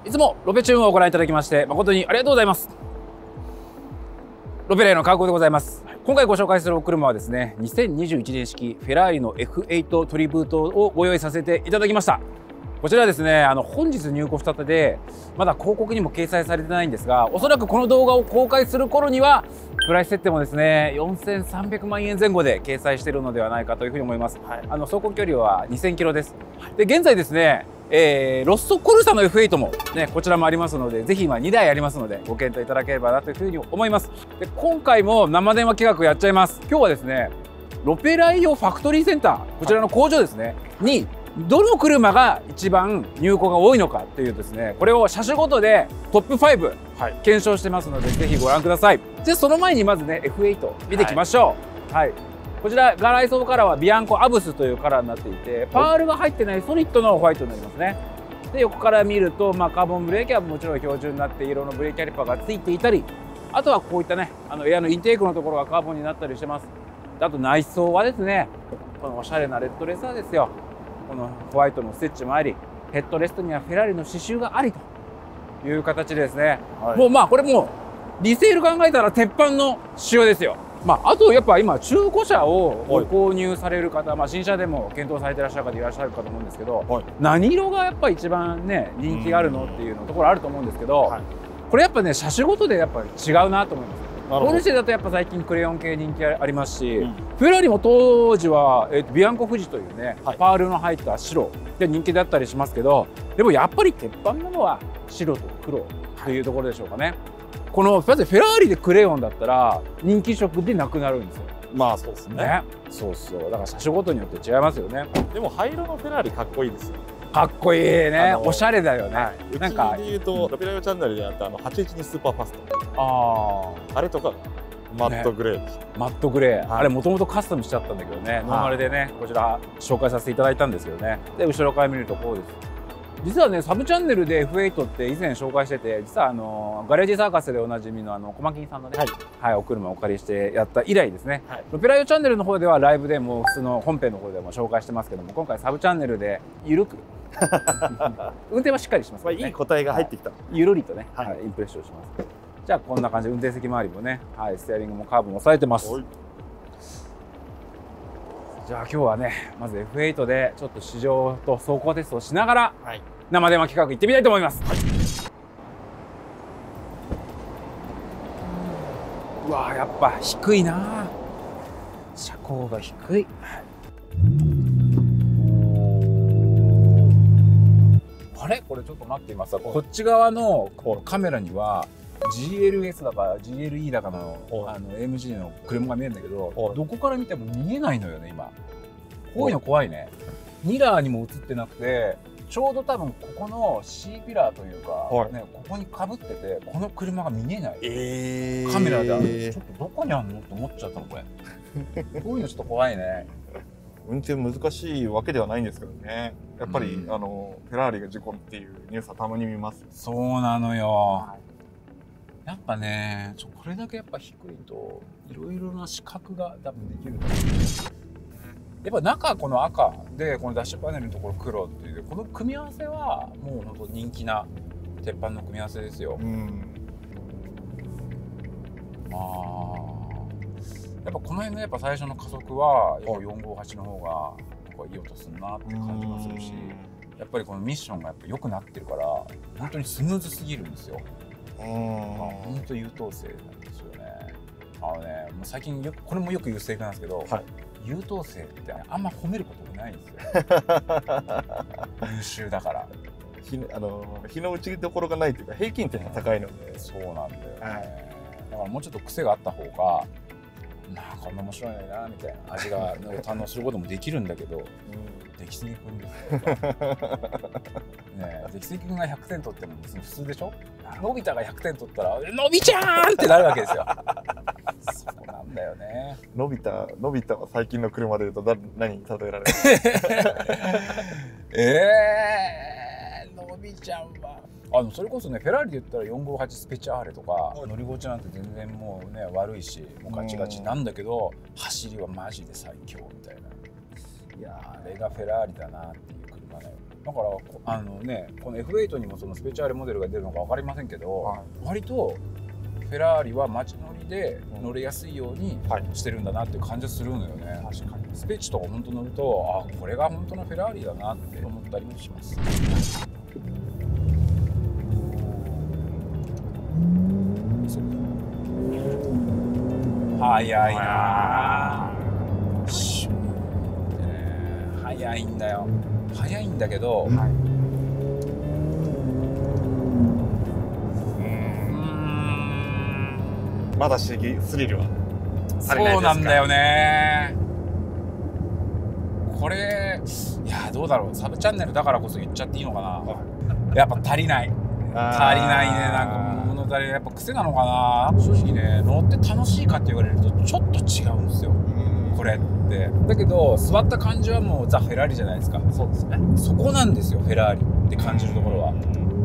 いつもロペチューンをご覧いただきまして誠にありがとうございます。ロペライの川久でございます。今回ご紹介するお車はですね、2021年式フェラーリの F8 トリブートをご用意させていただきました。こちらはですね、本日入庫したてでまだ広告にも掲載されてないんですが、おそらくこの動画を公開する頃にはプライス設定もですね4300万円前後で掲載しているのではないかというふうに思います。はい、走行距離は2000キロです。で現在ですね、ロッソコルサの F8 もねこちらもありますので、ぜひ今2台ありますのでご検討いただければなというふうに思います。で今回も生電話企画やっちゃいます。今日はですねロペライオファクトリーセンター、こちらの工場ですね、にどの車が一番入庫が多いのかっていうですね、これを車種ごとでトップ5、検証してますので、ぜひご覧ください。でその前にまずね F8 見ていきましょう。はい、こちら外装カラーはビアンコアブスというカラーになっていて、パールが入ってないソリッドのホワイトになりますね。で横から見ると、カーボンブレーキはもちろん標準になって色のブレーキキャリパーがついていたり、あとはこういったねエアのインテークのところがカーボンになったりしてます。あと内装はですね、このおしゃれなレッドレザーですよ。このホワイトのステッチもあり、ヘッドレストにはフェラーリの刺繍がありという形でですね、もうこれもうリセール考えたら鉄板の仕様ですよ。あとやっぱ今中古車をご購入される方、新車でも検討されていらっしゃる方いらっしゃるかと思うんですけど、何色がやっぱ一番ね人気があるのっていうのところあると思うんですけど、これやっぱね車種ごとでやっぱり違うなと思います。ポルシェだとやっぱ最近クレヨン系人気ありますし、フェラーリも当時は、ビアンコ富士というね、パールの入った白で人気だったりしますけど、でもやっぱり鉄板なのは白と黒というところでしょうかね。このまずフェラーリでクレヨンだったら人気色でなくなるんですよ。 そうですね。 そうそう、だから車種ごとによって違いますよね。 でも灰色のフェラーリかっこいいですよ。 かっこいいね、おしゃれだよね。 なんかで言うとロペライオチャンネルでやった812スーパーファスト、あれとかマットグレーでした。 マットグレー、あれもともとカスタムしちゃったんだけどね、ノーマルでねこちら紹介させていただいたんですけどね。で後ろから見るとこうです。実はねサブチャンネルで F8 って以前紹介してて、実はガレージサーカスでおなじみの小牧さんのね、お車をお借りしてやった以来ですね。ロペライオチャンネルの方ではライブでも普通の本編の方でも紹介してますけども、今回サブチャンネルでゆるく運転はしっかりします、ね。 いい答えが入ってきた。 ゆるりとね、インプレッションします。じゃあこんな感じで運転席周りもね、ステアリングもカーブも押さえてます。じゃあ今日はねまず F8 でちょっと試乗と走行テストをしながら、生電話企画行ってみたいと思います。うわーやっぱ低いな、車高が低い。あれこれちょっと待っています。こっち側のカメラには GLS だか GLE だかのAMG の車が見えるんだけど、どこから見ても見えないのよね今。こういうの怖いね。ミラーにも映ってなくて、ちょうど多分ここの C ピラーというか、ね、ここにかぶっててこの車が見えない、カメラでちょっとどこにあるのと思っちゃったのこれ。こういうのちょっと怖いね。 運転難しいわけではないんですけどね。やっぱり、フェラーリが事故っていうニュースはたまに見ます。 そうなのよ。やっぱねこれだけやっぱ低いといろいろな視覚が多分できると思う。やっぱ中この赤でこのダッシュパネルのところ黒っていうこの組み合わせはもう本当人気な鉄板の組み合わせですよ。やっぱこの辺のやっぱ最初の加速はやっぱ458の方がいい音するなって感じがするし、やっぱりこのミッションがやっぱ良くなってるから本当にスムーズすぎるんですよ。本当優等生なんですよね。もう最近これもよく言うセリフなんですけど、優等生ってあんま褒めることがないんですよ。優秀だから日の打ちどころがないというか平均点が高いので。 そうなんだよね。だからもうちょっと癖があった方がこんな面白いのになみたいな味がを堪能することもできるんだけど、出来すぎくんですよ。出来すぎくんが100点取っても普通でしょ。のび太が100点取ったら「のびちゃーん!」ってなるわけですよ。そこなんだよね。 のび太は最近の車でいうと何に例えられる？ のびちゃんはそれこそねフェラーリで言ったら458スペチャーレとか乗り心地なんて全然もうね悪いしもうガチガチなんだけど走りはマジで最強みたいな。いやあれがフェラーリだなっていう車だよ。 だからこの F8 にもそのスペチャーレモデルが出るのか分かりませんけど、 はい、 割とフェラーリは街乗りで乗れやすいようにしてるんだなっていう感じがするのよね。確かにスペッチとか本当乗ると、あ、これが本当のフェラーリだなって思ったりもします。早いな。早いんだよ。早いんだけど、はい、 まだスリルは足りないですか。そうなんだよね。これいやどうだろう、サブチャンネルだからこそ言っちゃっていいのかな。やっぱ足りないね。なんか物足りない。やっぱ癖なのかな。正直ね、乗って楽しいかって言われるとちょっと違うんですよ、これって。だけど座った感じはもうザ・フェラーリじゃないですか。そうですね。そこなんですよ、フェラーリって感じるところは。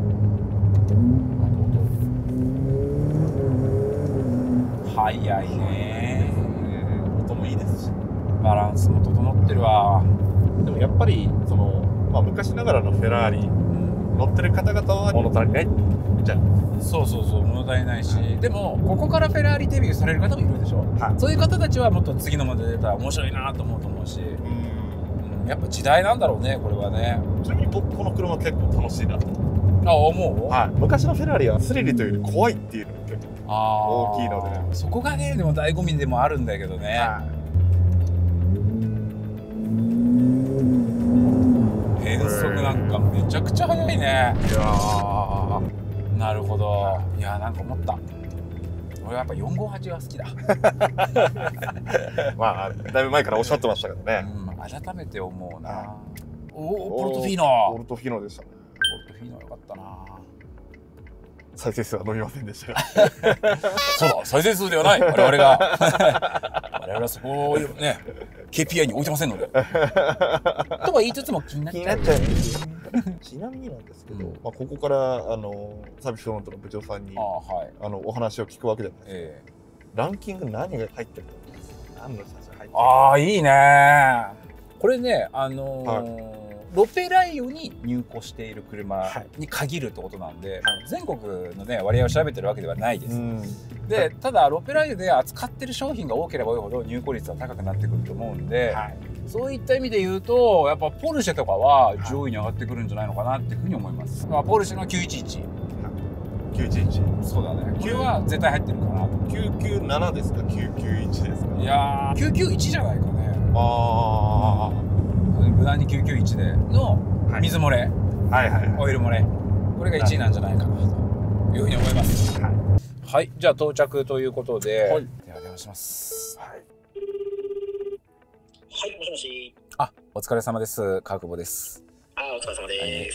早いね。 音もいいですし、 バランスも整ってるわ。 でもやっぱりその、昔ながらのフェラーリ、乗ってる方々は物足りないじゃん。 そう物足りないし、でもここからフェラーリデビューされる方もいるでしょ、はい、そういう方たちはもっと次のモデル出たら面白いなと思うと思うし、やっぱ時代なんだろうね、これはね。 ちなみに僕この車結構楽しいなと思う、 はい、昔のフェラーリはスリルというより怖いっていうのが結構大きいので、 そこがねでも醍醐味でもあるんだけどね、変速なんかめちゃくちゃ速いね。いやなるほど。いやなんか思った、俺はやっぱ458が好きだ。 だいぶ前からおっしゃってましたけどね、 改めて思うな。ポルトフィーノ。 ポルトフィーノでしたね。 ポルトフィーノよかったな。 再生数は伸びませんでしたが。 そうだ、再生数ではない我々が我々はそこをね KPI に置いてませんのでとは言いつつも気になっちゃう。 ちなみになんですけど、ここからサービスフロントの部長さんにお話を聞くわけじゃないですか。ランキング何が入ってると思います？何の車種入ってる？ いいね。これねロペライオに入庫している車に限るってことなんで、全国のね割合を調べてるわけではないです。でただロペライオで扱ってる商品が多ければ多いほど入庫率は高くなってくると思うんで、そういった意味で言うとやっぱポルシェとかは上位に上がってくるんじゃないのかなっていうふうに思います。ポルシェの911。そうだね。これは絶対入ってるかなと。 997ですか991ですか？ いやー991じゃないかね。無難に991での水漏れ、オイル漏れ、これが1位なんじゃないかなというふうに思います。はい、じゃあ到着ということで、では電話します。 はい、もしもし。 お疲れ様です。川久保です。 お疲れ様です。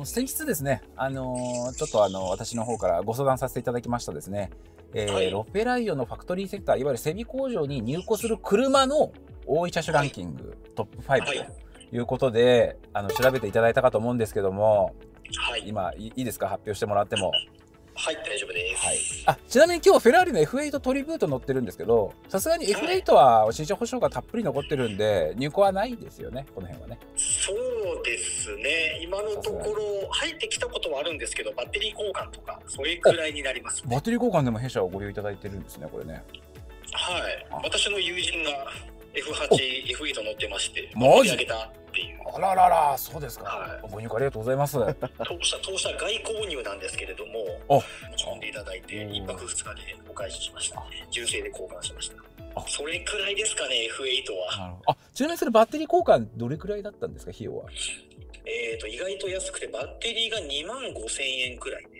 先日ですね、ちょっと私の方からご相談させていただきましたですね、ロペライオのファクトリーセクター、いわゆる整備工場に入庫する車の多い車種ランキング、トップ5ということで、調べていただいたかと思うんですけども、今いいですか、発表してもらっても。 はい、大丈夫です。 ちなみに今日フェラーリの F8 トリブート乗ってるんですけど、さすがに F8 は新車保証がたっぷり残ってるんで入庫はないですよね、この辺はね。 そうですね、今のところ入ってきたことはあるんですけど、バッテリー交換とかそれくらいになります、ね。 バッテリー交換でも弊社をご利用いただいてるんですね、これね。 はい、私の友人が F8、F8 乗ってまして、 マジ？ 上げたっていう。 あららら、そうですか。ご入荷ありがとうございます。 当社外購入なんですけれども、持ち込んでいただいて1泊2日でお返ししました。純正で交換しました。それくらいですかね、F8 は。 ちなみにそれバッテリー交換どれくらいだったんですか、費用は。 意外と安くてバッテリーが25,000円くらいで。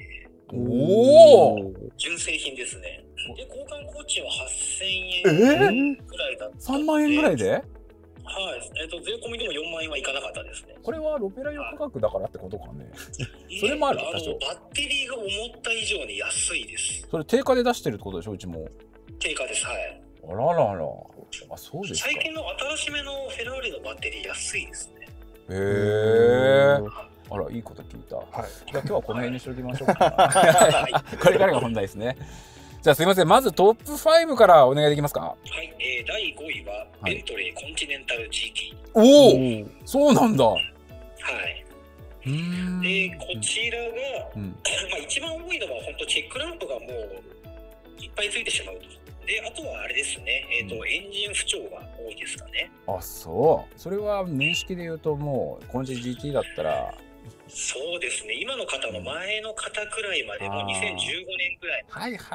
純正品ですね。で交換工賃は8,000円くらいだった。 3万円ぐらいで？ はい、税込みでも4万円はいかなかったですね。 これはロペライオ価格だからってことかね。それもある。 バッテリーが思った以上に安いです。 それ定価で出してるってことでしょ、うちも。 定価です。はい。 あららら。そうですか。 最近の新しめのフェラーリのバッテリー安いですね。 へえ。あら、いいこと聞いた。じゃあ今日はこの辺にしておきましょうか。これからが本題ですね。じゃあすいません、まずトップ5からお願いできますか。 はい、第5位はベントレーコンチネンタル GT。 おお、そうなんだ。 はい。 でこちらが、まあ一番多いのは本当チェックランプがもういっぱいついてしまうと。であとはあれですね、エンジン不調が多いですかね。 あ、そう。それは年式で言うともうコンチ GT だったら。 そうですね、今の方の前の方くらいまでもう2015年くらいは、もう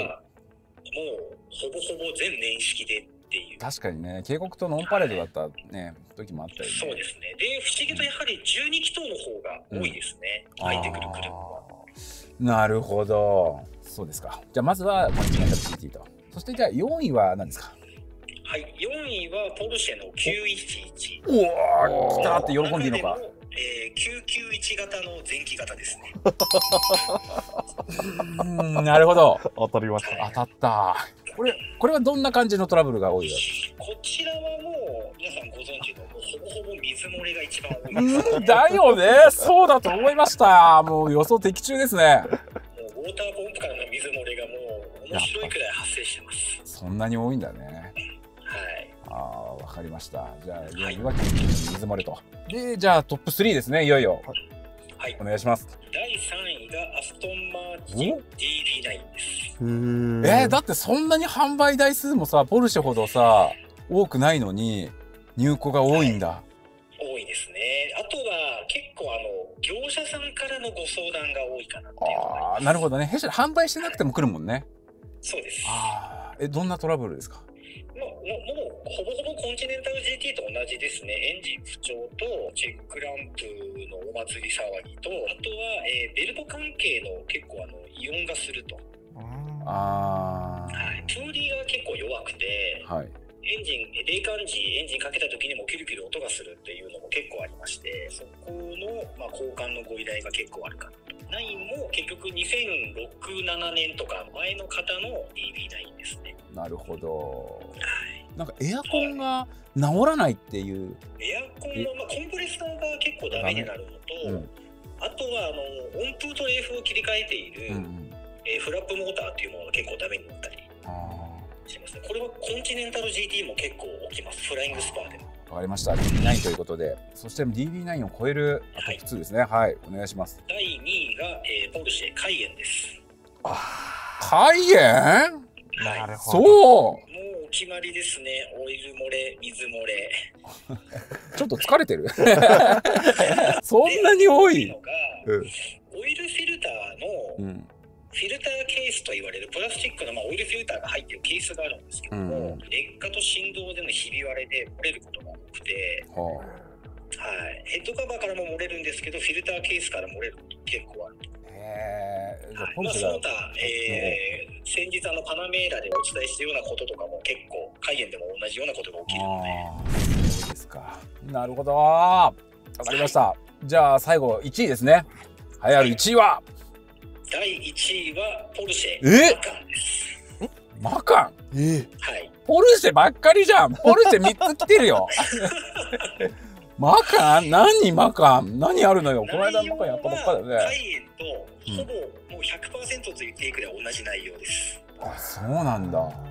ほぼほぼ全年式でっていう。 確かにね、警告とノンパレードだったね、時もあったよね。 そうですね。で不思議とやはり12気筒の方が多いですね、入ってくる車は。 なるほど、そうですか。じゃあまずはコンチネンタル GT と。そしてじゃあ4位は何ですか？ はい、4位はポルシェの911。 おお、来たって喜んでいいのか。 991型の前期型ですね。 なるほど。 当たりました。 当たった。これはどんな感じのトラブルが多いの？ こちらはもう皆さんご存知のほぼほぼ水漏れが一番多いです。 だよね。そうだと思いました。もう予想的中ですね。 もうウォーターポンプからの水漏れがもう面白いくらい発生してます。 そんなに多いんだね。 はい。 ああ、わかりました。じゃあ4位は水漏れと。で、じゃあトップ3ですね、いよいよ。はい、お願いします。 第3位がアストンマーチン DB9 です。 だってそんなに販売台数もさ、ポルシェほどさ多くないのに入庫が多いんだ。 はい、多いですね。あとは結構業者さんからのご相談が多いかなっていうのがあります。 なるほどね。弊社で販売してなくても来るもんね。 そうです。 どんなトラブルですか？ もうほぼほぼコンチネンタル GT と同じですね。エンジン不調とチェックランプのお祭り騒ぎと、あとは、ベルト関係の結構異音がすると。はい、プーリーが結構弱くて、はい、冷感時エンジンかけた時にもキュルキュル音がするっていうのも結構ありまして、そこの、交換のご依頼が結構あるかなと。9も結局2006、7年とか前の方の DB9 ですね。 なるほど。なんかエアコンが治らないっていう。 エアコンの、コンプレッサーが結構ダメになるのと、あとは温風と冷風を切り替えている、フラップモーターっていうものが結構ダメになったりしますね。これはコンチネンタル GT も結構起きます。フライングスパーでも。 わかりました。DB9 ということで、そして DB9 を超えるトップ2ですね。はい、お願いします。 第2位が、ポルシェカイエンです。 カイエン？ なるほど。 そう。 もうお決まりですね。オイル漏れ、水漏れ。 ちょっと疲れてる。そんなに多いのが、 オイルフィルターの、フィルターケースと言われるプラスチックのオイルフィルターが入っているケースがあるんですけども、劣化と振動でのひび割れで漏れることが多くて、ヘッドカバーからも漏れるんですけど、フィルターケースから漏れること結構あると。その他、先日パナメーラでお伝えしたようなこととかも結構カイエンでも同じようなことが起きるので。 そうですか。なるほど。わかりました。じゃあ最後1位ですね。栄えある1位は、 第1位はポルシェマカンです。 マカン？ はい。 ポルシェばっかりじゃん。ポルシェ3つ来てるよ。マカン？何マカン？何あるのよ。この間マカンやったばっかだよね。 カイエンとほぼもう 100% と言っていいくらい同じ内容です。 そうなんだ。 はい。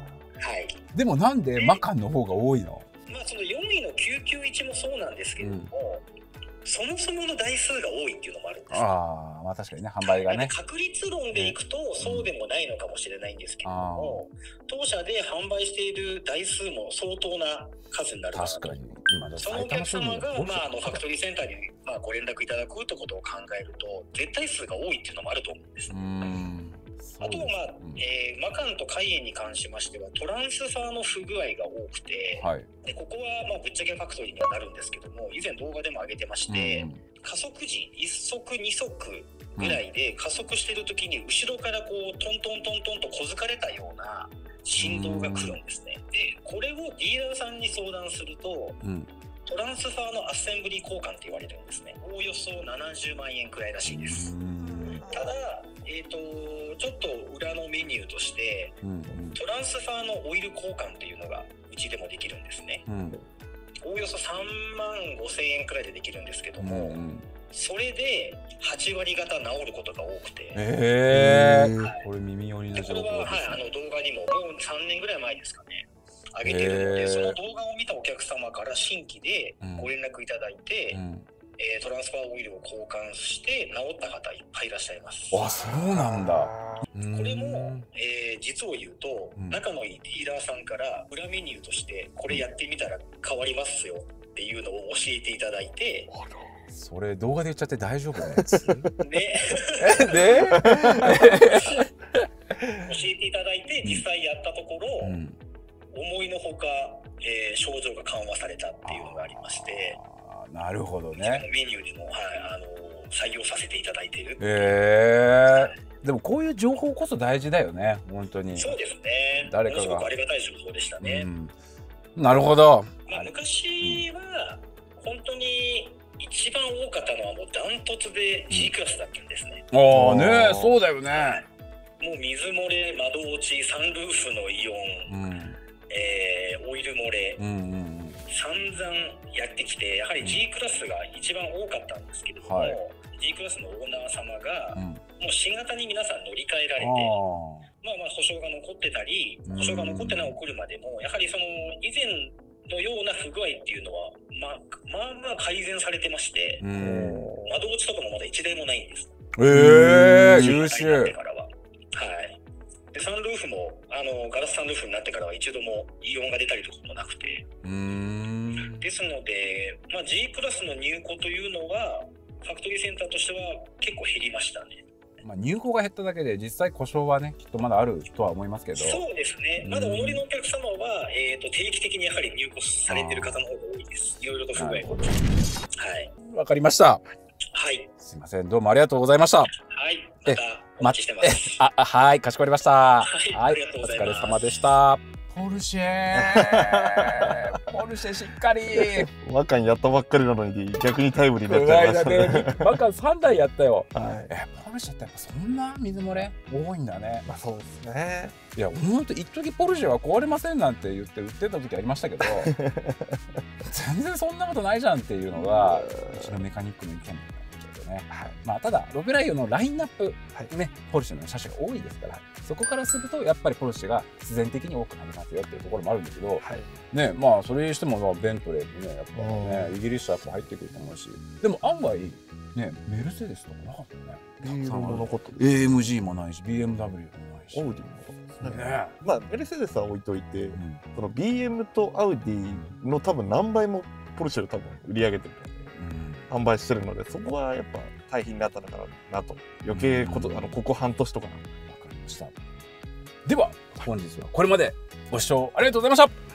でもなんでマカンの方が多いの？ その4位の991もそうなんですけれども、そもそもの台数が多いっていうのもあるんですよ。 確かにね、販売がね。 確率論でいくとそうでもないのかもしれないんですけれども、当社で販売している台数も相当な数になるかなと。 確かに。 そのお客様が、ファクトリーセンターにご連絡いただくってことを考えると、絶対数が多いっていうのもあると思うんです。あとはマカンとカイエンに関しましてはトランスファーの不具合が多くて、でここはぶっちゃけファクトリーにはなるんですけども、以前動画でも上げてまして、加速時1速2速ぐらいで加速してる時に後ろからこうトントントントンと小づかれたような振動が来るんですね。でこれをディーラーさんに相談すると、トランスファーのアッセンブリー交換って言われるんですね。おおよそ70万円くらいらしいです。ただちょっと裏のメニューとして、トランスファーのオイル交換っていうのがうちでもできるんですね。おおよそ3万5千円くらいでできるんですけども、それで8割方治ることが多くて、 これ耳寄りな情報ですね。 これは、動画にももう3年ぐらい前ですかね、上げてるので、その動画を見たお客様から新規でご連絡いただいて、 トランスファーオイルを交換して治った方いっぱいいらっしゃいます。 あ、そうなんだ。 これも、実を言うと、仲のいいディーラーさんから裏メニューとしてこれやってみたら変わりますよっていうのを教えていただいて、 それ動画で言っちゃって大丈夫なやつ？ね。 で教えていただいて実際やったところ、思いのほか、症状が緩和されたっていうのがありまして。 なるほどね。 メニューでも、採用させていただいている。 でもこういう情報こそ大事だよね、本当に。 そうですね。誰かが。すごくありがたい情報でしたね。 なるほど。 昔は本当に一番多かったのはもうダントツで G クラスだったんですね。 ああね、そうだよね。 もう水漏れ、窓落ち、サンルーフのイオン、オイル漏れ。散々やってきて、やはり G クラスが一番多かったんですけれども、G クラスのオーナー様が、もう新型に皆さん乗り換えられて、保証が残ってたり、保証が残ってないお車でも、やはりその以前のような不具合っていうのは、まあ改善されてまして、窓落ちとかもまだ1台もないんです。 優秀。 でサンルーフもガラスサンルーフになってからは一度もイオンが出たりとかもなくて、ですので、G クラスの入庫というのはファクトリーセンターとしては結構減りましたね。 入庫が減っただけで実際故障はねきっとまだあるとは思いますけど。 そうですね。まだお乗りのお客様は、定期的にやはり入庫されている方の方が多いです。いろいろと不具合が。 わかりました。すいません、どうもありがとうございました。 はい。またお待ちしてます。 はい、かしこまりました。 ありがとうございます。 お疲れ様でした。ポルシェポルシェしっかりマカンやったばっかりなのに逆にタイムリーになっちゃいましたね。 マカン3台やったよ。ポルシェってやっぱそんな水漏れ多いんだね。 そうですね。 いや本当一時ポルシェは壊れませんなんて言って売ってた時ありましたけど全然そんなことないじゃんっていうのがうちのメカニックの意見だったね。ただロペライオのラインナップね、ポルシェの車種が多いですから、そこからするとやっぱりポルシェが必然的に多くなりますよっていうところもあるんだけど、ね、それにしてもベントレーってねやっぱねイギリス車やっぱ入ってくると思うし、でも案外ねメルセデスとかなかったね。AMG もないし BMW もないし。 オーディもね。メルセデスは置いといて、その BM とアウディの多分何倍もポルシェを多分売り上げてるので。販売してるので、そこはやっぱ大変になったのかなと。余計ここ半年とか。 わかりました。では本日はこれまでご視聴ありがとうございました。